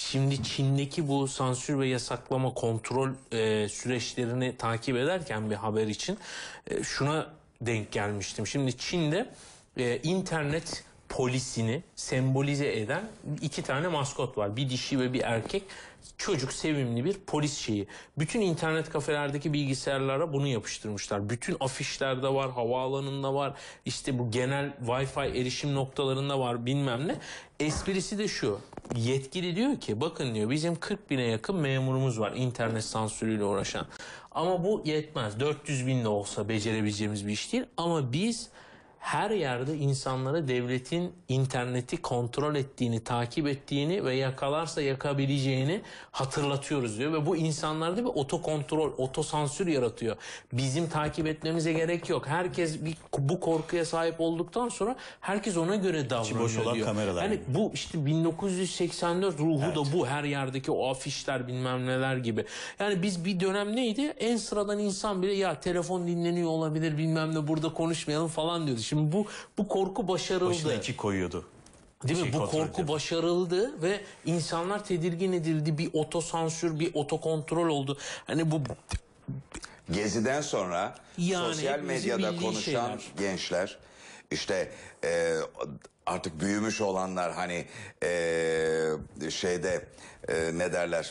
şimdi Çin'deki bu sansür ve yasaklama kontrol süreçlerini takip ederken bir haber için şuna denk gelmiştim. Şimdi Çin'de internet polisini sembolize eden 2 tane maskot var. Bir dişi ve bir erkek. Çocuk sevimli bir polis şeyi. Bütün internet kafelerdeki bilgisayarlara bunu yapıştırmışlar. Bütün afişlerde var, havaalanında var, işte bu genel Wi-Fi erişim noktalarında var, bilmem ne. Esprisi de şu. Yetkili diyor ki bakın diyor bizim 40.000'e yakın memurumuz var internet sansürüyle uğraşan. Ama bu yetmez. 400.000 de olsa becerebileceğimiz bir iş değil. Ama biz her yerde insanlara devletin interneti kontrol ettiğini, takip ettiğini ve yakalarsa yakabileceğini hatırlatıyoruz diyor. Ve bu insanlarda bir otokontrol, otosansür yaratıyor. Bizim takip etmemize gerek yok. Herkes bu korkuya sahip olduktan sonra herkes ona göre davranıyor diyor. Kameralar. Yani bu işte 1984 ruhu Evet. da bu, her yerdeki o afişler bilmem neler gibi. Yani biz bir dönem neydi? En sıradan insan bile ya telefon dinleniyor olabilir bilmem ne burada konuşmayalım falan diyordu. Şimdi bu korku başarıldı. Başına 2 koyuyordu. Değil mi? Bu korku başarıldı ve insanlar tedirgin edildi. Bir otosansür, bir otokontrol oldu. Hani bu Gezi'den sonra yani sosyal medyada konuşan gençler, işte artık büyümüş olanlar, hani ne derler,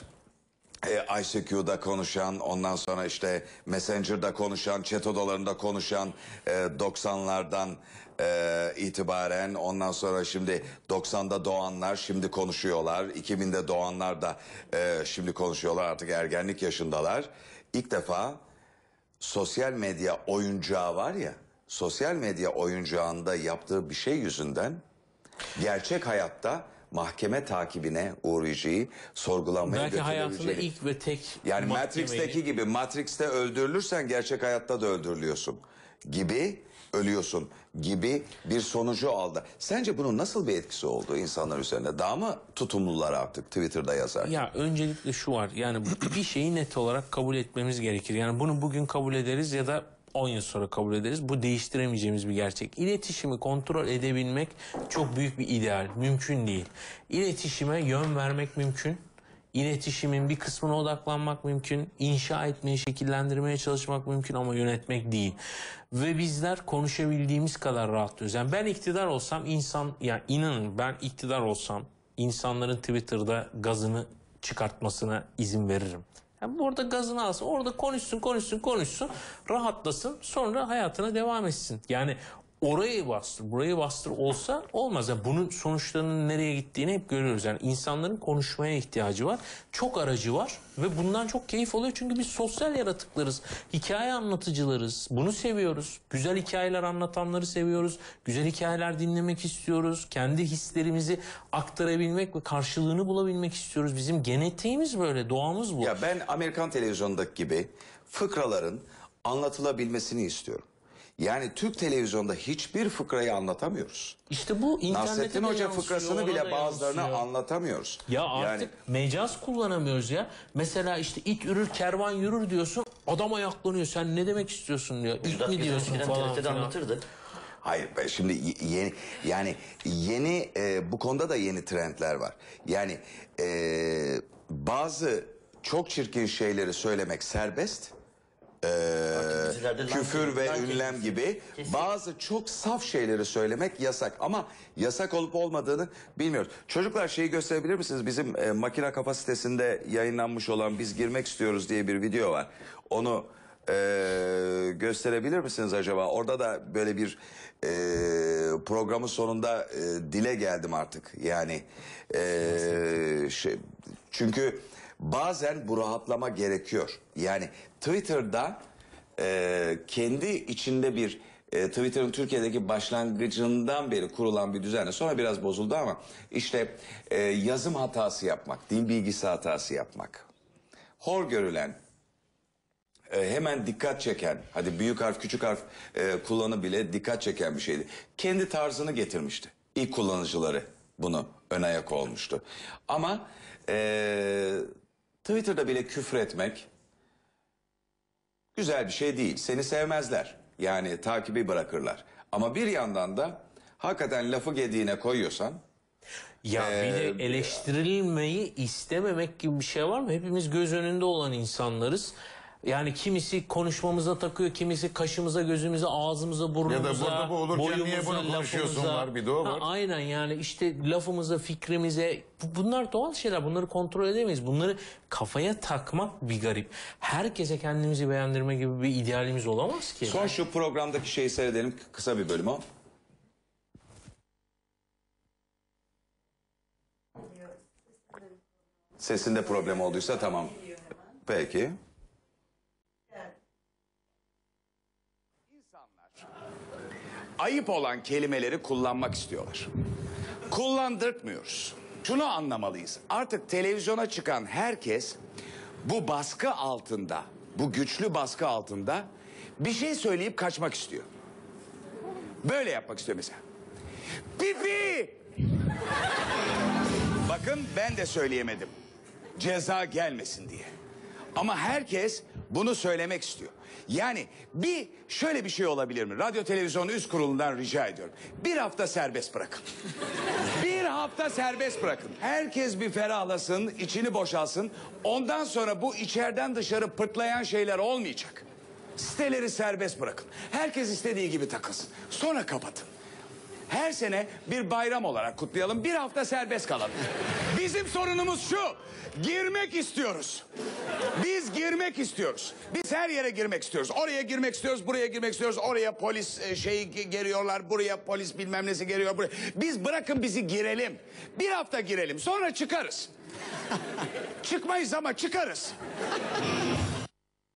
ICQ'da konuşan, ondan sonra işte Messenger'da konuşan, chat odalarında konuşan, 90'lardan itibaren, ondan sonra şimdi 90'da doğanlar şimdi konuşuyorlar, 2000'de doğanlar da şimdi konuşuyorlar, artık ergenlik yaşındalar. İlk defa sosyal medya oyuncağı var ya, sosyal medya oyuncağında yaptığı bir şey yüzünden gerçek hayatta mahkeme takibine uğrayacağı, sorgulanmaya belki hayatında götürüleceği. ilk ve tek Yani Matrix'teki gibi, Matrix'te öldürülürsen gerçek hayatta da öldürülüyorsun gibi, ölüyorsun gibi bir sonucu aldı. Sence bunun nasıl bir etkisi oldu insanlar üzerine? Daha mı tutumlular artık Twitter'da yazar? Ya öncelikle şu var, yani bir şeyi net olarak kabul etmemiz gerekir. Yani bunu bugün kabul ederiz ya da 10 yıl sonra kabul ederiz. Bu değiştiremeyeceğimiz bir gerçek. İletişimi kontrol edebilmek çok büyük bir ideal. Mümkün değil. İletişime yön vermek mümkün. İletişimin bir kısmına odaklanmak mümkün. İnşa etmeye, şekillendirmeye çalışmak mümkün ama yönetmek değil. Ve bizler konuşabildiğimiz kadar rahatlıyoruz. Yani ben iktidar olsam yani inanın ben iktidar olsam insanların Twitter'da gazını çıkartmasına izin veririm. Yani orada gazını alsın, orada konuşsun, rahatlasın, sonra hayatına devam etsin. Yani orayı bastır, burayı bastır olsa olmaz. Yani bunun sonuçlarının nereye gittiğini hep görüyoruz. Yani insanların konuşmaya ihtiyacı var. Çok aracı var ve bundan çok keyif oluyor. Çünkü biz sosyal yaratıklarız. Hikaye anlatıcılarız. Bunu seviyoruz. Güzel hikayeler anlatanları seviyoruz. Güzel hikayeler dinlemek istiyoruz. Kendi hislerimizi aktarabilmek ve karşılığını bulabilmek istiyoruz. Bizim genetiğimiz böyle, doğamız bu. Ya ben Amerikan televizyondaki gibi fıkraların anlatılabilmesini istiyorum. Yani Türk televizyonda hiçbir fıkrayı anlatamıyoruz. İşte bu internette Nasrettin de Hoca yansıyor, fıkrasını ona bile da bazılarına yansıyor. anlatamıyoruz. Ya artık Yani mecaz kullanamıyoruz ya. Mesela işte it yürür kervan yürür diyorsun. Adam ayaklanıyor. Sen ne demek istiyorsun diyor. İt mi diyorsun falan filan. Anlatırdı. hayır, şimdi yeni bu konuda da yeni trendler var. Yani bazı çok çirkin şeyleri söylemek serbest. Küfür ve ünlem gibi bazı çok saf şeyleri söylemek yasak, ama yasak olup olmadığını bilmiyoruz. Çocuklar, şeyi gösterebilir misiniz? Bizim makine kapasitesinde yayınlanmış olan "Biz girmek istiyoruz" diye bir video var. Onu gösterebilir misiniz acaba? Orada da böyle bir programın sonunda dile geldim artık. Yani çünkü bazen bu rahatlama gerekiyor. Yani Twitter'da kendi içinde bir Twitter'ın Türkiye'deki başlangıcından beri kurulan bir düzenle, sonra biraz bozuldu ama işte yazım hatası yapmak, dil bilgisi hatası yapmak, hor görülen, hemen dikkat çeken, hadi büyük harf küçük harf kullanı bile dikkat çeken bir şeydi. Kendi tarzını getirmişti. İlk kullanıcıları bunu ön ayak olmuştu. Ama Twitter'da bile küfür etmek güzel bir şey değil. Seni sevmezler. Yani takibi bırakırlar. Ama bir yandan da hakikaten lafı gediğine koyuyorsan Ya bir de eleştirilmeyi istememek gibi bir şey var mı? Hepimiz göz önünde olan insanlarız. Yani kimisi konuşmamıza takıyor, kimisi kaşımıza, gözümüze, ağzımıza, burnumuza, Ya da burada bu olurken niye boyumuza, bunu konuşuyorsun lafımıza. var, bir de o var. Aynen, yani işte lafımıza, fikrimize, bunlar doğal şeyler. Bunları kontrol edemeyiz. Bunları kafaya takmak bir garip. Herkese kendimizi beğendirme gibi bir idealimiz olamaz ki. Son şu programdaki şeyi seyredelim. Kısa bir bölüm o. Sesinde problem olduysa tamam. Peki. Ayıp olan kelimeleri kullanmak istiyorlar. Kullandırtmıyoruz. Şunu anlamalıyız. Artık televizyona çıkan herkes bu baskı altında, bu güçlü baskı altında bir şey söyleyip kaçmak istiyor. Böyle yapmak istiyor mesela. Pipi! Bakın ben de söyleyemedim. Ceza gelmesin diye. Ama herkes bunu söylemek istiyor. Yani şöyle bir şey olabilir mi? Radyo Televizyon Üst Kurulu'ndan rica ediyorum. Bir hafta serbest bırakın. Bir hafta serbest bırakın. Herkes bir ferahlasın, içini boşalsın. Ondan sonra bu içeriden dışarı pırtlayan şeyler olmayacak. Siteleri serbest bırakın. Herkes istediği gibi takılsın. Sonra kapatın. Her sene bir bayram olarak kutlayalım. Bir hafta serbest kalalım. Bizim sorunumuz şu. Girmek istiyoruz. Biz girmek istiyoruz. Biz her yere girmek istiyoruz. Oraya girmek istiyoruz, buraya girmek istiyoruz. Oraya polis geliyorlar, buraya polis bilmem nesi geliyor. Buraya. Biz bırakın bizi girelim. Bir hafta girelim, sonra çıkarız. Çıkmayız ama çıkarız.